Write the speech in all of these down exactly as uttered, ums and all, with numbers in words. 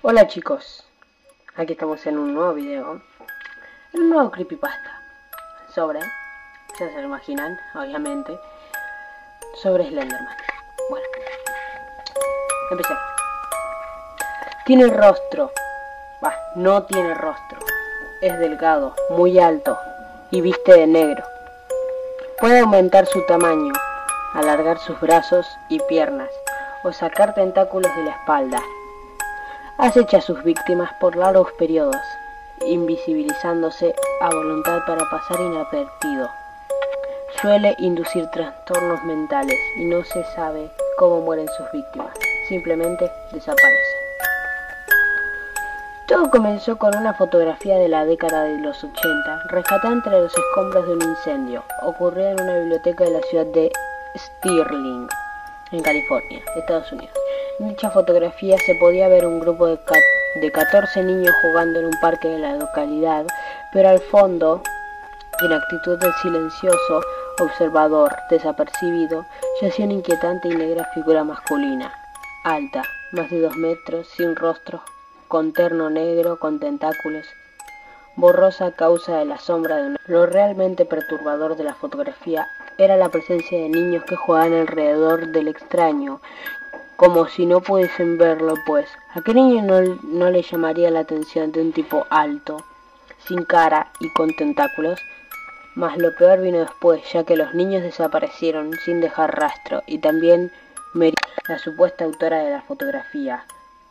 Hola chicos, aquí estamos en un nuevo video, en un nuevo creepypasta sobre, ya se lo imaginan, obviamente, sobre Slenderman. Bueno, empecemos. Tiene rostro, bah, no tiene rostro, es delgado, muy alto y viste de negro. Puede aumentar su tamaño, alargar sus brazos y piernas o sacar tentáculos de la espalda. Acecha a sus víctimas por largos periodos, invisibilizándose a voluntad para pasar inadvertido. Suele inducir trastornos mentales y no se sabe cómo mueren sus víctimas, simplemente desaparecen. Todo comenzó con una fotografía de la década de los ochenta, rescatada entre los escombros de un incendio, ocurrida en una biblioteca de la ciudad de Stirling, en California, Estados Unidos. En dicha fotografía se podía ver un grupo de, de catorce niños jugando en un parque de la localidad, pero al fondo, en actitud de silencioso observador desapercibido, yacía una inquietante y negra figura masculina, alta, más de dos metros, sin rostro, con terno negro, con tentáculos, borrosa a causa de la sombra de una... Lo realmente perturbador de la fotografía era la presencia de niños que jugaban alrededor del extraño, como si no pudiesen verlo, pues ¿a qué niño no, no le llamaría la atención de un tipo alto, sin cara y con tentáculos? Mas lo peor vino después, ya que los niños desaparecieron sin dejar rastro, y también Mary, la supuesta autora de la fotografía.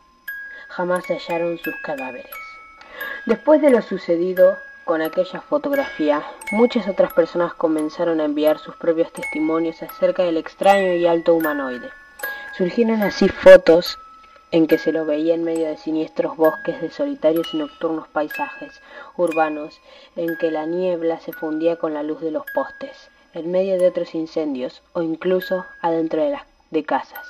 Jamás se hallaron sus cadáveres. Después de lo sucedido con aquella fotografía, muchas otras personas comenzaron a enviar sus propios testimonios acerca del extraño y alto humanoide. Surgieron así fotos en que se lo veía en medio de siniestros bosques de solitarios y nocturnos paisajes urbanos, en que la niebla se fundía con la luz de los postes, en medio de otros incendios, o incluso adentro de, las, de casas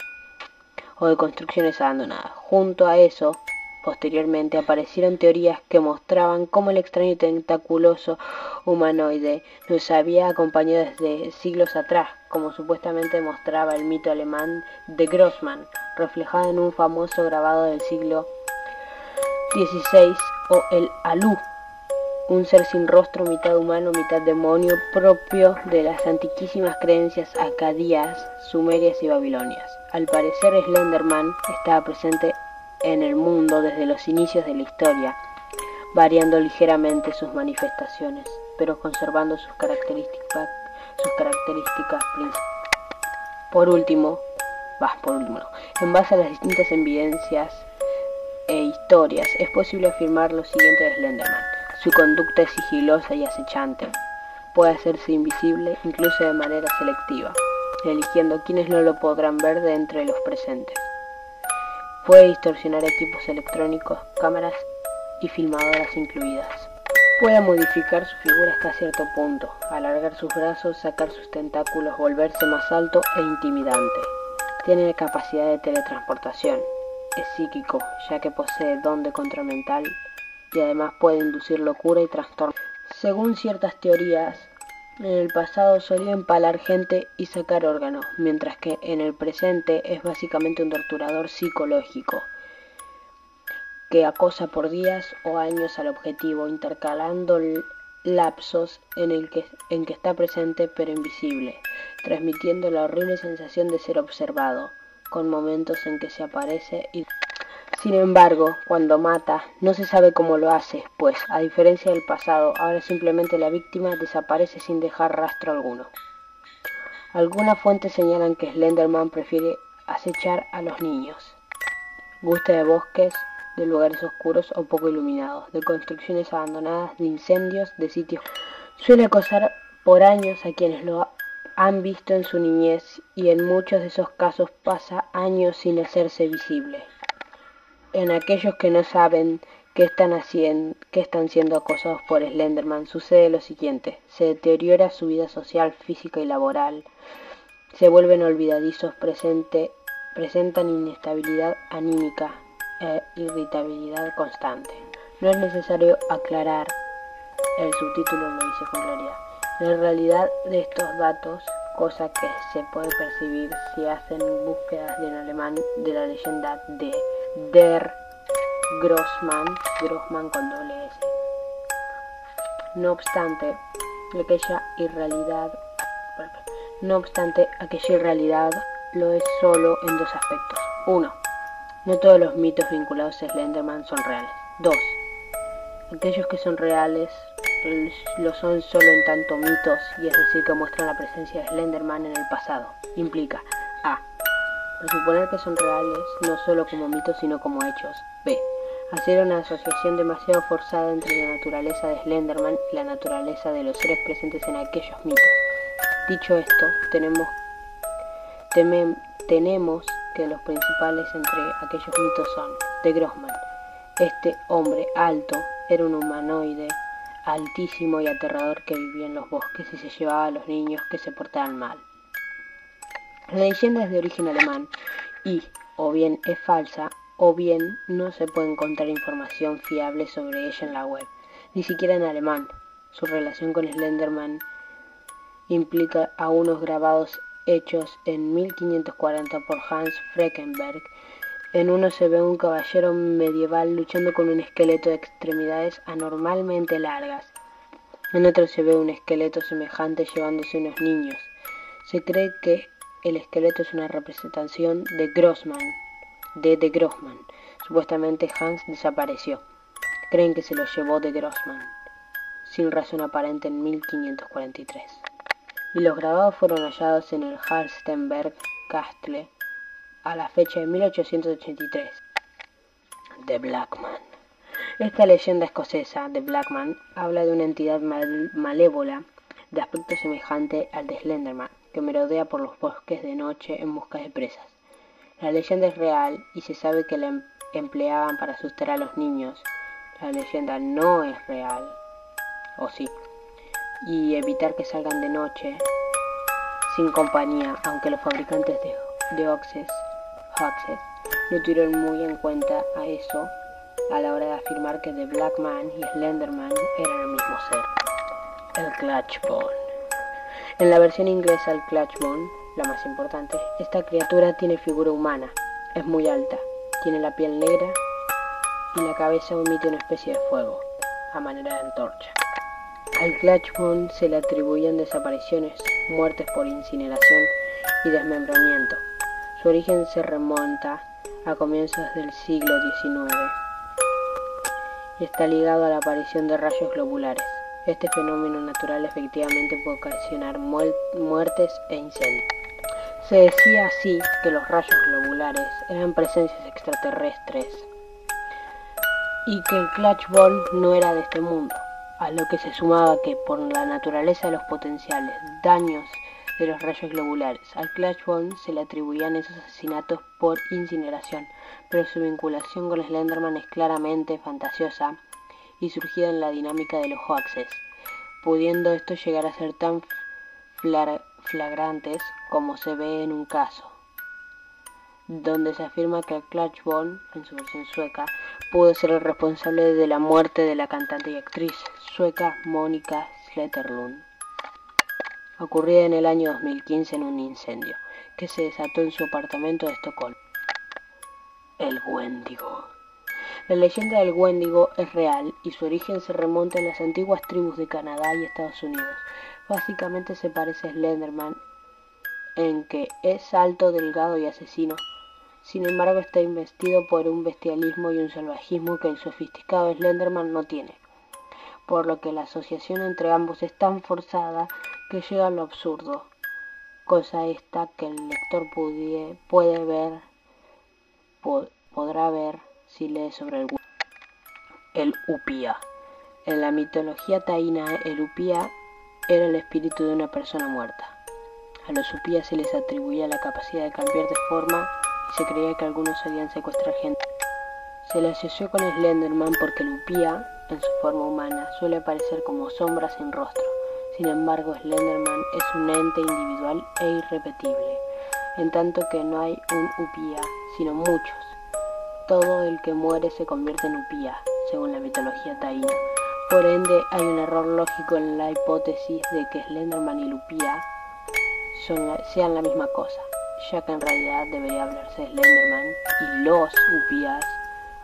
o de construcciones abandonadas. Junto a eso, posteriormente aparecieron teorías que mostraban cómo el extraño tentaculoso humanoide nos había acompañado desde siglos atrás, como supuestamente mostraba el mito alemán de Grossmann, reflejado en un famoso grabado del siglo dieciséis, o el Alú, un ser sin rostro, mitad humano, mitad demonio, propio de las antiquísimas creencias acadias, sumerias y babilonias. Al parecer, Slenderman estaba presente en el mundo desde los inicios de la historia, variando ligeramente sus manifestaciones, pero conservando sus características, sus características principales. Por último, bah, por último no, en base a las distintas evidencias e historias, es posible afirmar lo siguiente de Slenderman. Su conducta es sigilosa y acechante. Puede hacerse invisible, incluso de manera selectiva, eligiendo quienes no lo podrán ver de entre los presentes. Puede distorsionar equipos electrónicos, cámaras y filmadoras incluidas. Puede modificar su figura hasta cierto punto, alargar sus brazos, sacar sus tentáculos, volverse más alto e intimidante. Tiene capacidad de teletransportación. Es psíquico, ya que posee don de control mental y además puede inducir locura y trastorno. Según ciertas teorías, en el pasado solía empalar gente y sacar órganos, mientras que en el presente es básicamente un torturador psicológico que acosa por días o años al objetivo, intercalando lapsos en el que, en que está presente pero invisible, transmitiendo la horrible sensación de ser observado, con momentos en que se aparece y... Sin embargo, cuando mata, no se sabe cómo lo hace, pues, a diferencia del pasado, ahora simplemente la víctima desaparece sin dejar rastro alguno. Algunas fuentes señalan que Slenderman prefiere acechar a los niños. Gusta de bosques, de lugares oscuros o poco iluminados, de construcciones abandonadas, de incendios, de sitios. Suele acosar por años a quienes lo han visto en su niñez y en muchos de esos casos pasa años sin hacerse visible. En aquellos que no saben qué están haciendo, qué están siendo acosados por Slenderman, sucede lo siguiente: se deteriora su vida social, física y laboral, se vuelven olvidadizos, presente, presentan inestabilidad anímica e irritabilidad constante. No es necesario aclarar, el subtítulo lo dice con claridad, la realidad de estos datos, cosa que se puede percibir si hacen búsquedas en alemán de la leyenda de Der Grossman, Grossman con doble S. No obstante, aquella irrealidad, no obstante, aquella irrealidad lo es solo en dos aspectos. Uno, no todos los mitos vinculados a Slenderman son reales. Dos, aquellos que son reales lo son solo en tanto mitos, y es decir, que muestran la presencia de Slenderman en el pasado. Implica A. Presuponer que son reales no solo como mitos sino como hechos. B. Hacer una asociación demasiado forzada entre la naturaleza de Slenderman y la naturaleza de los seres presentes en aquellos mitos. Dicho esto, tenemos, temem, tenemos que los principales entre aquellos mitos son de Grossman. Este hombre alto era un humanoide altísimo y aterrador que vivía en los bosques y se llevaba a los niños que se portaban mal. La leyenda es de origen alemán y, o bien es falsa, o bien no se puede encontrar información fiable sobre ella en la web, ni siquiera en alemán. Su relación con Slenderman implica a unos grabados hechos en mil quinientos cuarenta por Hans Freckenberg. En uno se ve un caballero medieval luchando con un esqueleto de extremidades anormalmente largas. En otro se ve un esqueleto semejante llevándose unos niños. Se cree que el esqueleto es una representación de Grossman, de de Grossman. Supuestamente Hans desapareció. Creen que se lo llevó de Grossman, sin razón aparente, en mil quinientos cuarenta y tres. Y los grabados fueron hallados en el Harstenberg Castle a la fecha de mil ochocientos ochenta y tres. The Blackman. Esta leyenda escocesa de Blackman habla de una entidad mal malévola de aspecto semejante al de Slenderman, que merodea por los bosques de noche en busca de presas. La leyenda es real y se sabe que la em empleaban para asustar a los niños. La leyenda no es real, o sí, y evitar que salgan de noche sin compañía, aunque los fabricantes de, de Hoaxes, Hoaxes no tuvieron muy en cuenta a eso a la hora de afirmar que The Blackman y Slenderman eran el mismo ser. El Clutchbone. En la versión inglesa, el Clutchbone, la más importante, esta criatura tiene figura humana, es muy alta, tiene la piel negra y la cabeza emite una especie de fuego, a manera de antorcha. Al Clutchbone se le atribuían desapariciones, muertes por incineración y desmembramiento. Su origen se remonta a comienzos del siglo diecinueve y está ligado a la aparición de rayos globulares. Este fenómeno natural efectivamente puede ocasionar muertes e incendios. Se decía así que los rayos globulares eran presencias extraterrestres y que el Clutchbone no era de este mundo, a lo que se sumaba que, por la naturaleza de los potenciales daños de los rayos globulares, al Clutchbone se le atribuían esos asesinatos por incineración, pero su vinculación con Slenderman es claramente fantasiosa y surgida en la dinámica de los hoaxes, pudiendo esto llegar a ser tan flagrantes como se ve en un caso, donde se afirma que el Clutchbone, en su versión sueca, pudo ser el responsable de la muerte de la cantante y actriz sueca Monica Zetterlund, ocurrida en el año dos mil quince en un incendio que se desató en su apartamento de Estocolmo. El Wendigo. La leyenda del Wendigo es real y su origen se remonta en las antiguas tribus de Canadá y Estados Unidos. Básicamente se parece a Slenderman en que es alto, delgado y asesino. Sin embargo, está investido por un bestialismo y un salvajismo que el sofisticado Slenderman no tiene, por lo que la asociación entre ambos es tan forzada que llega a lo absurdo, cosa esta que el lector pudie, puede ver, pod, podrá ver si lee sobre el el Upia. En la mitología taína, el Upia era el espíritu de una persona muerta. A los Upías se les atribuía la capacidad de cambiar de forma y se creía que algunos solían secuestrar gente. Se le asoció con Slenderman porque el Upia, en su forma humana, suele aparecer como sombra sin rostro. Sin embargo, Slenderman es un ente individual e irrepetible, en tanto que no hay un Upia, sino muchos. Todo el que muere se convierte en Upia, según la mitología taína. Por ende, hay un error lógico en la hipótesis de que Slenderman y el Upia son la, sean la misma cosa, ya que en realidad debería hablarse de Slenderman y los Upías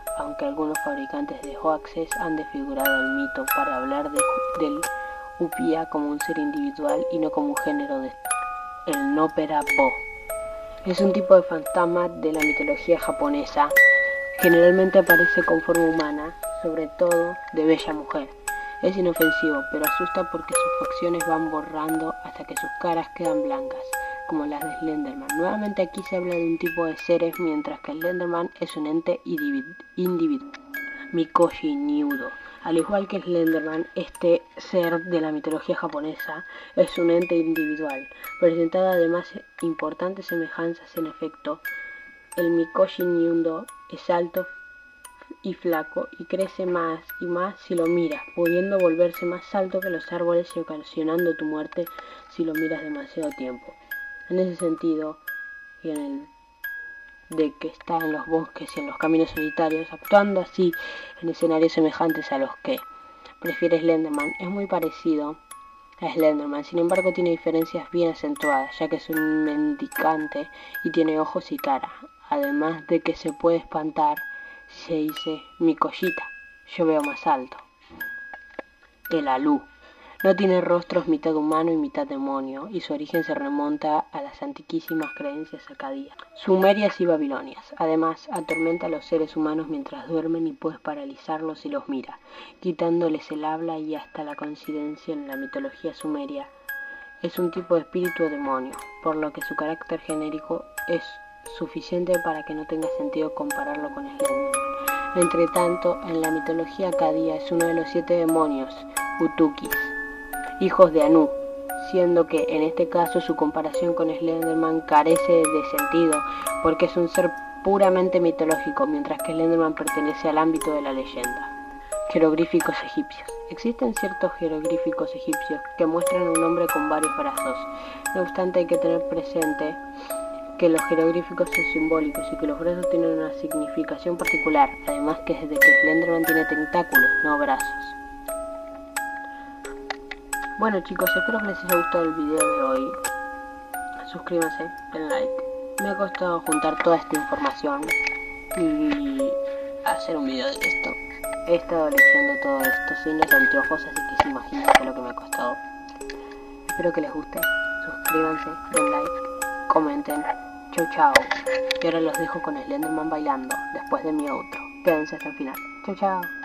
aunque algunos fabricantes de hoaxes han desfigurado el mito para hablar de, del Upia como un ser individual y no como un género de el Nopera Po. Es un tipo de fantasma de la mitología japonesa. Generalmente aparece con forma humana, sobre todo de bella mujer. Es inofensivo, pero asusta porque sus facciones van borrando hasta que sus caras quedan blancas, como las de Slenderman. Nuevamente aquí se habla de un tipo de seres, mientras que Slenderman es un ente individual. Mikoshi Niudo. Al igual que Slenderman, este ser de la mitología japonesa es un ente individual, presentado además importantes semejanzas en efecto. El Mikoshi Niudo es alto y flaco y crece más y más si lo miras, pudiendo volverse más alto que los árboles y ocasionando tu muerte si lo miras demasiado tiempo. En ese sentido, y en el de que está en los bosques y en los caminos solitarios, actuando así en escenarios semejantes a los que prefiere Slenderman, es muy parecido a Slenderman. Sin embargo, tiene diferencias bien acentuadas, ya que es un mendicante y tiene ojos y cara, además de que se puede espantar si se dice mi collita, yo veo más alto. El Alú. No tiene rostros mitad humano y mitad demonio, y su origen se remonta a las antiquísimas creencias acadias, sumerias y babilonias. Además, atormenta a los seres humanos mientras duermen y puedes paralizarlos si los miras, quitándoles el habla y hasta la coincidencia en la mitología sumeria. Es un tipo de espíritu o demonio, por lo que su carácter genérico es suficiente para que no tenga sentido compararlo con Slenderman. Entre tanto, en la mitología acadia es uno de los siete demonios, Utukis, hijos de Anu, siendo que en este caso su comparación con Slenderman carece de sentido porque es un ser puramente mitológico, mientras que Slenderman pertenece al ámbito de la leyenda. Jeroglíficos egipcios. Existen ciertos jeroglíficos egipcios que muestran a un hombre con varios brazos. No obstante, hay que tener presente que los jeroglíficos son simbólicos y que los brazos tienen una significación particular, además que desde que Slenderman tiene tentáculos, no brazos. Bueno chicos, espero que les haya gustado el video de hoy. Suscríbanse, den like. Me ha costado juntar toda esta información y hacer un video de esto. He estado leyendo todo esto sin los anteojos, así que se imaginan lo que me ha costado. Espero que les guste. Suscríbanse, den like, comenten. Chau chau. Y ahora los dejo con Slenderman bailando después de mi outro. Quédense hasta el final. Chau chau.